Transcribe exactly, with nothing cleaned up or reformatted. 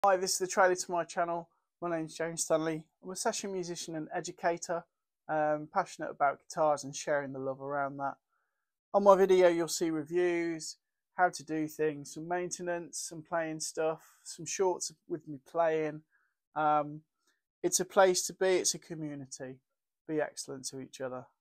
Hi, this is the trailer to my channel. My name's Stanley. I'm a session musician and educator, um, passionate about guitars and sharing the love around that. On my video you'll see reviews, how to do things, some maintenance, some playing stuff, some shorts with me playing. Um, it's a place to be, it's a community. Be excellent to each other.